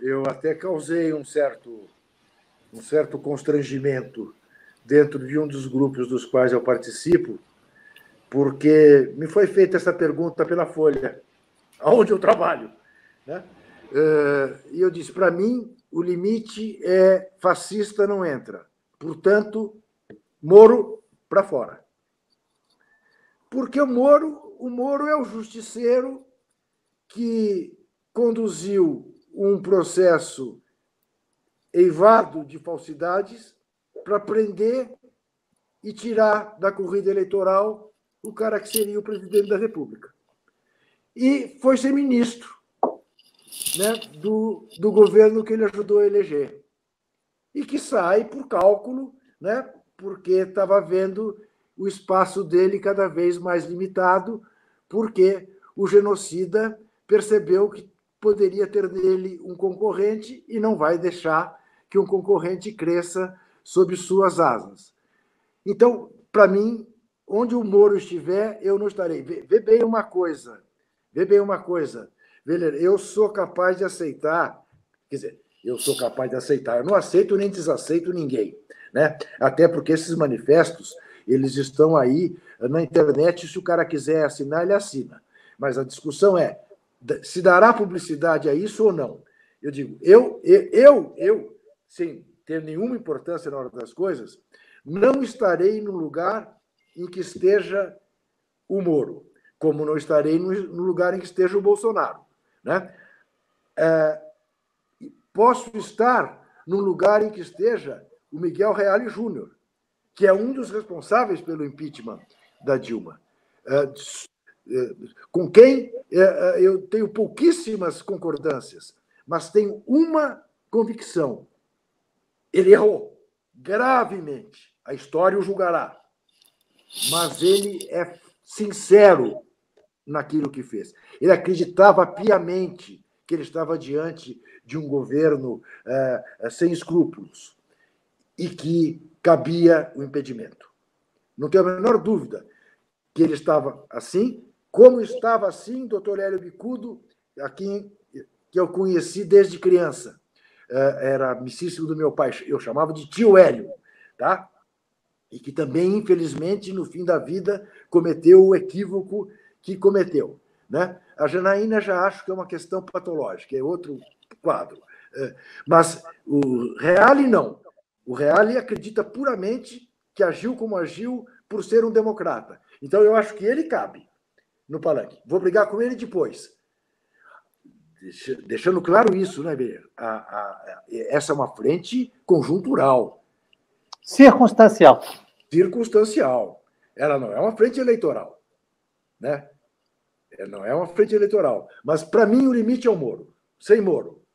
eu até causei um certo constrangimento dentro de um dos grupos dos quais eu participo, porque me foi feita essa pergunta pela Folha, aonde eu trabalho, né? E eu disse, para mim, o limite é fascista não entra. Portanto, Moro para fora. Porque o Moro é o justiceiro que conduziu um processo eivado de falsidades para prender e tirar da corrida eleitoral o cara que seria o presidente da República. E foi ser ministro, né, do governo que ele ajudou a eleger. E que sai por cálculo, né, porque estava vendo o espaço dele cada vez mais limitado, porque o genocida percebeu que poderia ter nele um concorrente e não vai deixar que um concorrente cresça sob suas asas. Então, para mim, onde o Moro estiver, eu não estarei. Vê bem uma coisa, Weller, eu sou capaz de aceitar, quer dizer, eu sou capaz de aceitar, eu não aceito nem desaceito ninguém, né? Até porque esses manifestos, eles estão aí na internet, se o cara quiser assinar, ele assina. Mas a discussão é, se dará publicidade a isso ou não? Eu digo, sem ter nenhuma importância na hora das coisas, não estarei no lugar em que esteja o Moro, como não estarei no lugar em que esteja o Bolsonaro, né? Posso estar no lugar em que esteja o Miguel Reale Júnior, que é um dos responsáveis pelo impeachment da Dilma, com quem eu tenho pouquíssimas concordâncias, mas tenho uma convicção. Ele errou gravemente. A história o julgará. Mas ele é sincero naquilo que fez. Ele acreditava piamente que ele estava diante de um governo sem escrúpulos e que cabia o impedimento. Não tenho a menor dúvida que ele estava assim, como estava assim o doutor Hélio Bicudo, aqui, que eu conheci desde criança. Era amicíssimo do meu pai, eu chamava de tio Hélio, tá? E que também, infelizmente, no fim da vida, cometeu o equívoco que cometeu, né? A Janaína já acho que é uma questão patológica, é outro quadro. Mas o Reale não. O Reale acredita puramente que agiu como agiu por ser um democrata. Então, eu acho que ele cabe no palanque. Vou brigar com ele depois. Deixando claro isso, né, Beira? Essa é uma frente conjuntural. Circunstancial. Circunstancial. Ela não é uma frente eleitoral, né? Não é uma frente eleitoral. Mas, para mim, o limite é o Moro. Sem Moro,